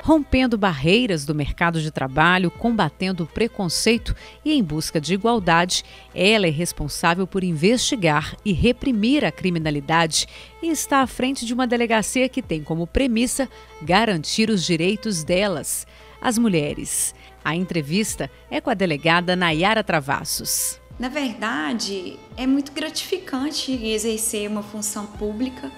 rompendo barreiras do mercado de trabalho, combatendo o preconceito e em busca de igualdade, ela é responsável por investigar e reprimir a criminalidade e está à frente de uma delegacia que tem como premissa garantir os direitos delas, as mulheres. A entrevista é com a delegada Nayara Travassos. Na verdade, é muito gratificante exercer uma função pública,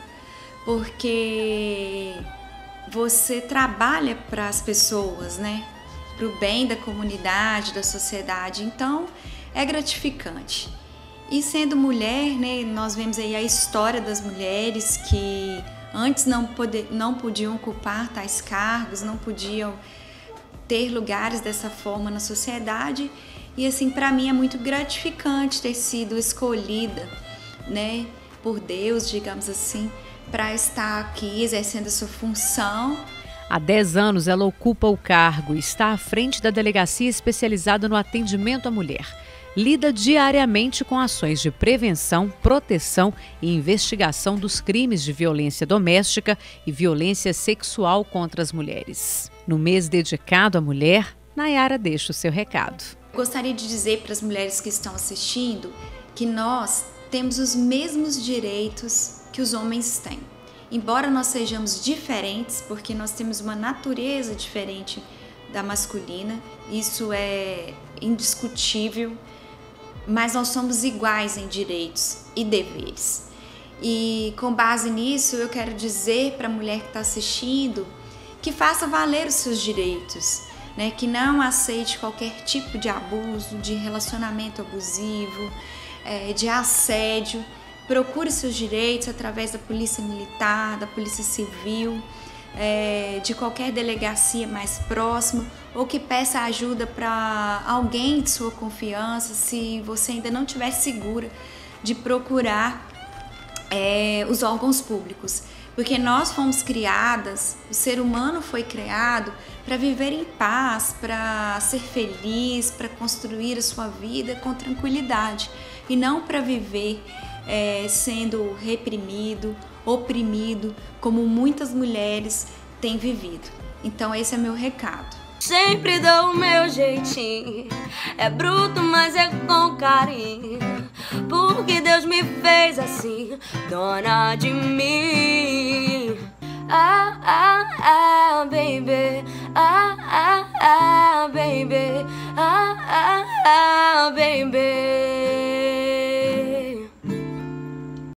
porque você trabalha para as pessoas, né? Para o bem da comunidade, da sociedade. Então, é gratificante. E sendo mulher, né, nós vemos aí a história das mulheres que antes não podiam ocupar tais cargos, não podiam ter lugares dessa forma na sociedade. E assim, para mim é muito gratificante ter sido escolhida, né, por Deus, digamos assim, para estar aqui exercendo a sua função. Há 10 anos ela ocupa o cargo e está à frente da delegacia especializada no atendimento à mulher. Lida diariamente com ações de prevenção, proteção e investigação dos crimes de violência doméstica e violência sexual contra as mulheres. No mês dedicado à mulher, Nayara deixa o seu recado. Gostaria de dizer para as mulheres que estão assistindo que nós temos os mesmos direitos que os homens têm. Embora nós sejamos diferentes, porque nós temos uma natureza diferente da masculina, isso é indiscutível, mas nós somos iguais em direitos e deveres. E com base nisso, eu quero dizer para a mulher que está assistindo que faça valer os seus direitos, né? Que não aceite qualquer tipo de abuso, de relacionamento abusivo, de assédio. Procure seus direitos através da polícia militar, da polícia civil, de qualquer delegacia mais próxima, ou que peça ajuda para alguém de sua confiança, se você ainda não estiver segura de procurar os órgãos públicos. Porque nós fomos criadas, o ser humano foi criado para viver em paz, para ser feliz, para construir a sua vida com tranquilidade, e não para viver sendo reprimido, oprimido, como muitas mulheres têm vivido. Então esse é meu recado. Sempre dou o meu jeitinho, é bruto, mas é com carinho, porque Deus me fez assim, dona de mim. Ah, ah, ah, baby, ah, ah, ah, baby, ah, ah, ah, baby.